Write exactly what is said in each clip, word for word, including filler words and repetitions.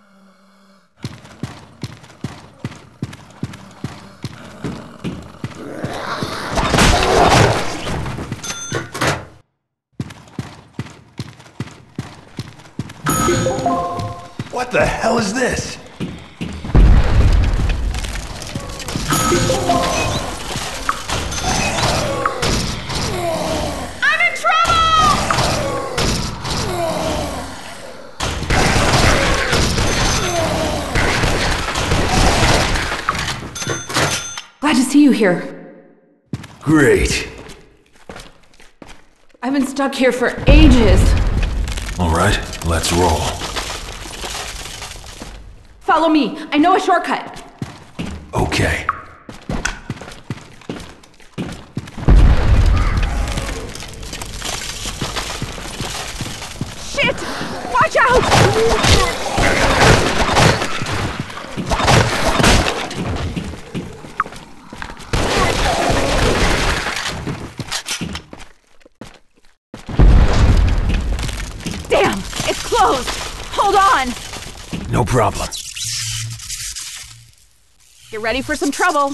What the hell is this? I'm in trouble! Glad to see you here. Great. I've been stuck here for ages. All right, let's roll. Follow me. I know a shortcut. Okay. Shit! Watch out! Damn! It's closed! Hold on! No problem. Get ready for some trouble.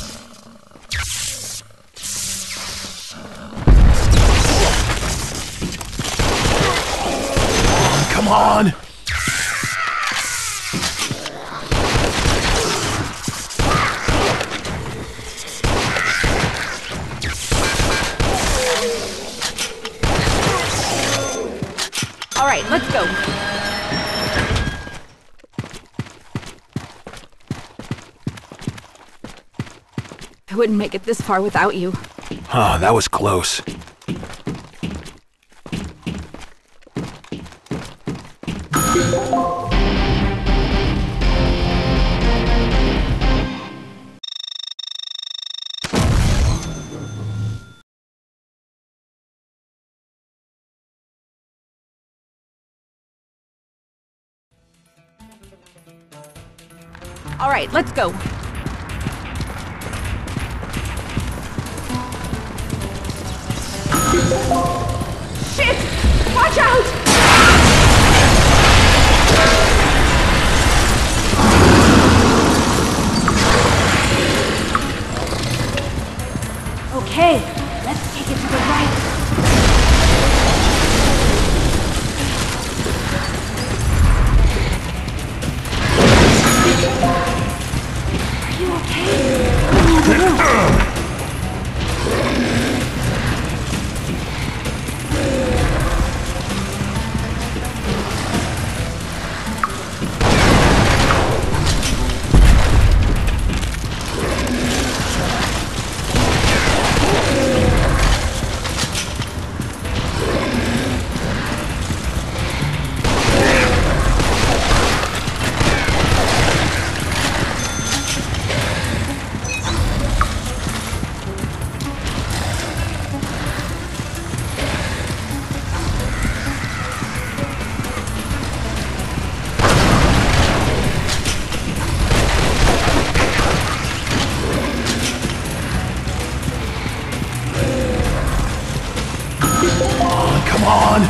Come on! All right, let's go. I wouldn't make it this far without you. Ah, that was close. All right, let's go. Shit! Watch out! Okay, let's take it to the right. Are you okay? Come on!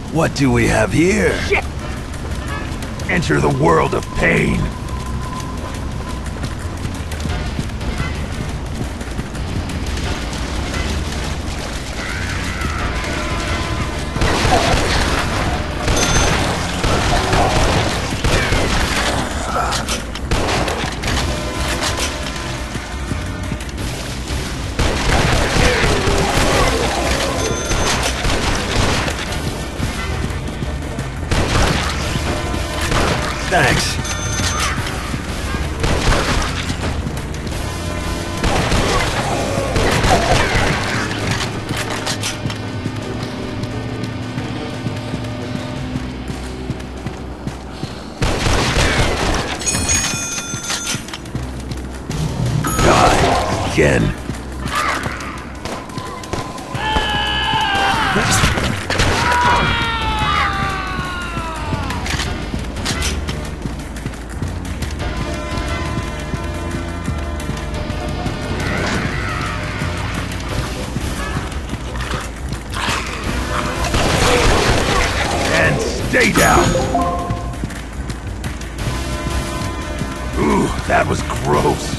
What do we have here? Shit! Enter the world of pain. Thanks. God, again. Stay down! Ooh, that was gross.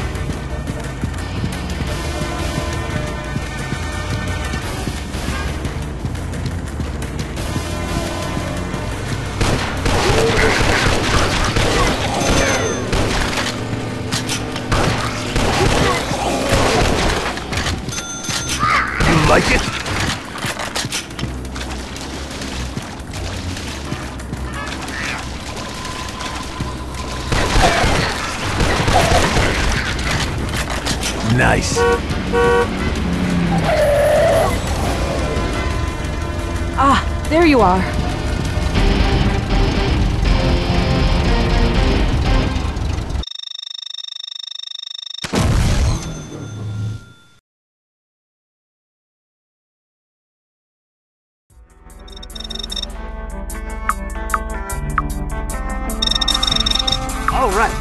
You like it? Nice. Ah, there you are. All right.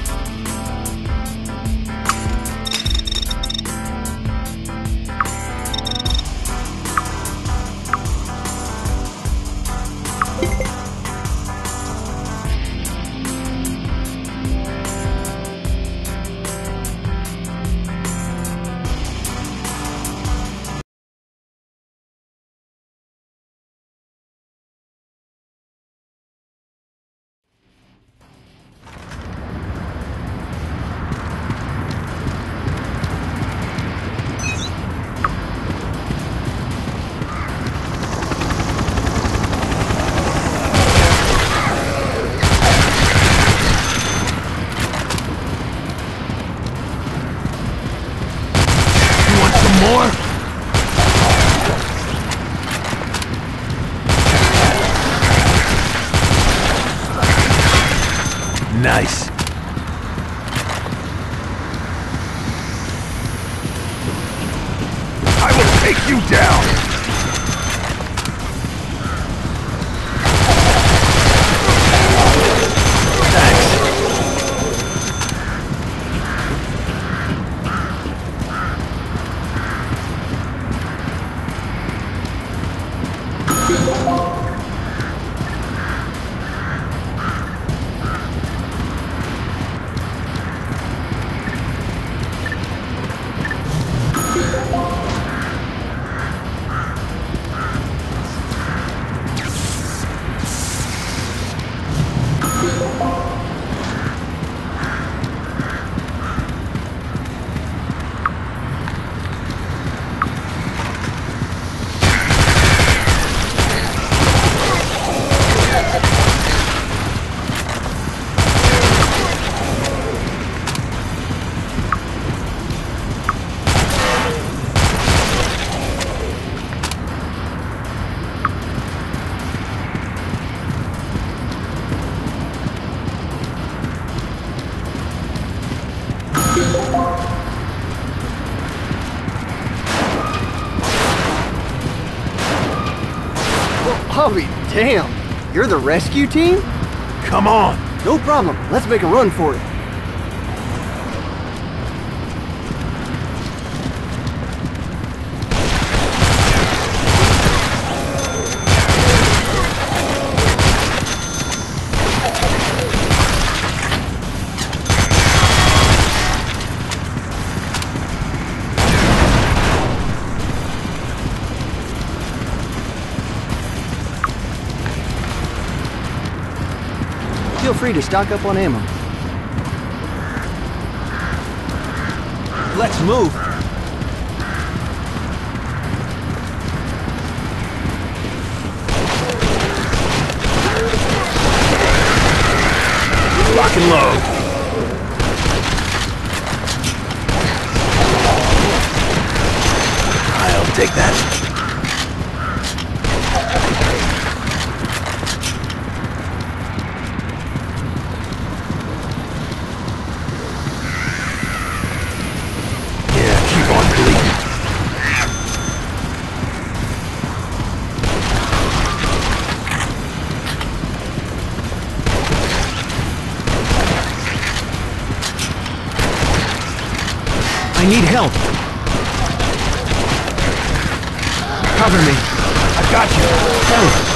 More? Nice. I will take you down. I'll be damned. You're the rescue team? Come on. No problem. Let's make a run for it. Feel free to stock up on ammo. Let's move. Lock and load. I'll take that. Yeah, keep on bleeding. I need help. Cover me. I got you. Help.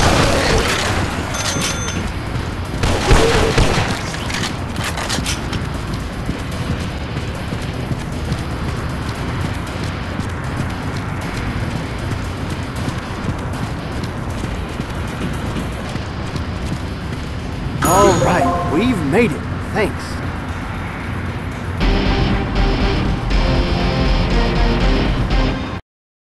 All right, we've made it. Thanks.